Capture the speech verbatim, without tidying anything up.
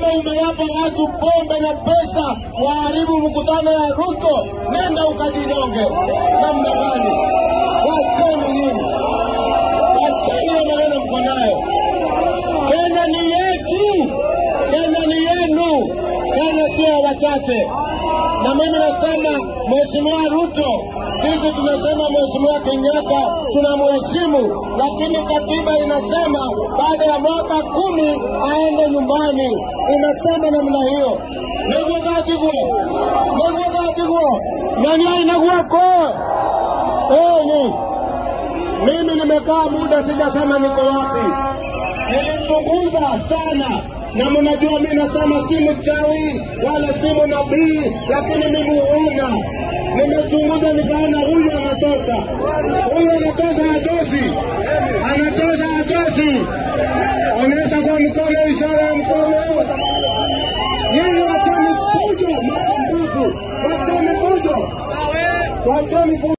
wewe umewapa watu pombe na pesa waharibu mkutano ya Ruto, nenda ukajinyonge. Namna gani? Wacheni nini? Wacheni ya maneno mko nayo. Kenya ni yetu. Kenya ni yenu. Kenya sio wachache. Na mimi nasema Mheshimiwa Ruto, sisi tunasema Mheshimiwa Kenyatta tunamheshimu, lakini katiba inasema baada ya mwaka kumi aende nyumbani. Inasema namna hiyo. Ndio katigwa. Ndio katigwa. Nani anakuwa kwa? Eh ni. Mimi nimekaa muda sijasema niko wapi. Nilichunguza sana. Na mnajua mimi nasema si mchawi wala si nabii, lakini mimi huona. Nimechunguza nikaona huyu anatosha. Huyu anatosha hatoshi. Anatosha hatoshi. Onyesha kwa mkono, ishara ya mkono. Yeye wachani fujo, mapambuzi. Wachani fujo. Wachani fujo.